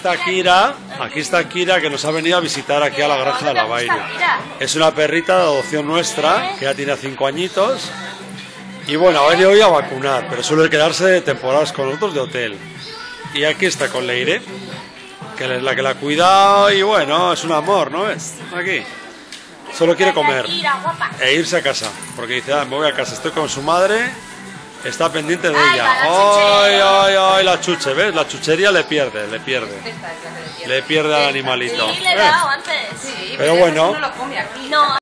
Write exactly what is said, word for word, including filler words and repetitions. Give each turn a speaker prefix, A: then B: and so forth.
A: está Kira, aquí está Kira que nos ha venido a visitar aquí a la granja de la Bairu. Es una perrita de adopción nuestra, que ya tiene cinco añitos. Y bueno, ha venido hoy a vacunar, pero suele quedarse temporadas con nosotros de hotel. Y aquí está con Leire, que es la que la ha cuidado y bueno, es un amor, ¿no ves? Aquí. Solo quiere comer e irse a casa, porque dice, ah, me voy a casa, estoy con su madre, está pendiente de ella. ¡Ay, ay, ay! La chuche, ¿ves? La chuchería le pierde, le pierde. Le pierde al animalito.
B: Sí, le he dado antes.
A: Pero bueno.
B: No.